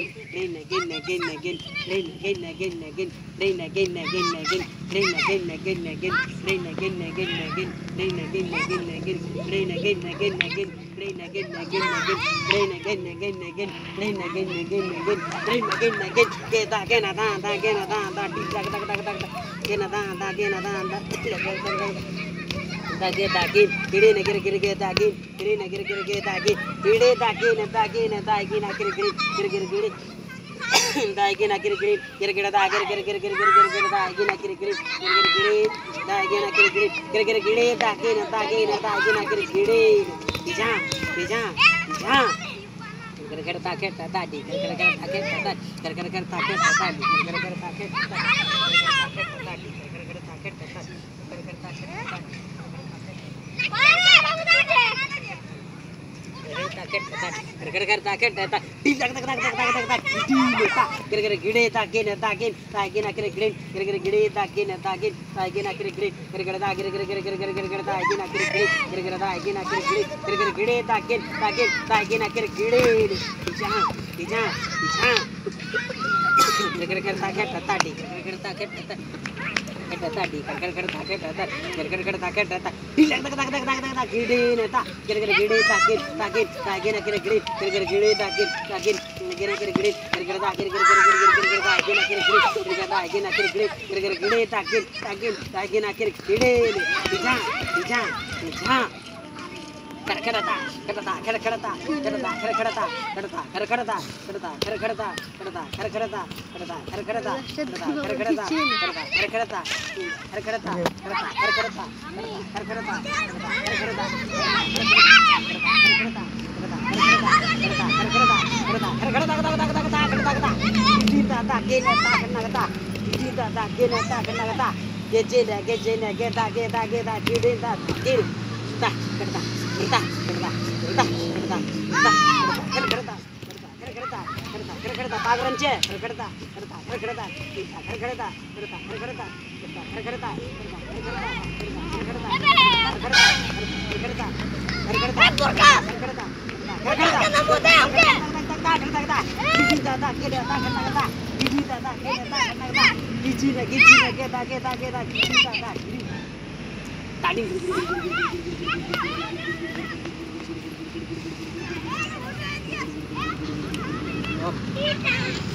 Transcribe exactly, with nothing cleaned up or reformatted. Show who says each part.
Speaker 1: again, again, again, again, rain again, again, again, rain again, again, again, rain again, again, again, rain again, again, again, rain again, again, again, rain again, again, again, rain again, again, again, rain again, again, again, rain again, again, again, rain again, again, get that again, that again, that that that that that that again, that that again, that that get that again, get in again, get get that again, get in again, get get that again, get it that again, that again, that again, get get get get get da again, get get get get da get get get get get get da again, get get get get get da again, get get get get get da again, da again, da again, get get bija bija bija कर कर ताके ताड़ी कर कर कर ताके ताड़ी कर कर कर ताके ताड़ी कर कर कर ताके ताड़ी कर कर ताके ताड़ी कर कर ताके ताड़ी कर कर कर ताके ताड़ी टीप तक तक तक तक तक तक टीप ता कर कर गिड़े ताके न ताके ताके न कर गिड़े कर कर गिड़े ताके न ताके ताके न कर गिड़े कर कर ताके कर कर कर कर कर कर ताके न कर गिड़े कर कर ताके न कर गिड़े कर कर गिड़े ताके ताके ताके न कर गिड़े जहां जहां जहां कर कर कर ताके ताड़ी कर कर ताके ताड़ी कर कर कर ताके कर कर कर ताके ताड़ी लग तक तक तक तक गिड़े न ता कर कर गिड़े ताके ताके ताके न कर गिड़े कर कर गिड़े ताके ताके गिड़े कर गिड़े कर कर ताके कर कर कर कर ताके न कर गिड़े कर कर ताके न कर गिड़े कर कर गिड़े ताके ताके ताके न कर गिड़े जहां जहां जहां कर करता करता कर करता करता कर करता करता कर करता करता कर करता करता कर करता करता कर करता करता कर करता करता कर करता कर करता करता कर करता कर करता कर करता करता करता करता करता करता करता करता करता करता पागरंचे करता करता करता करता करता करता करता करता करता ताड़ी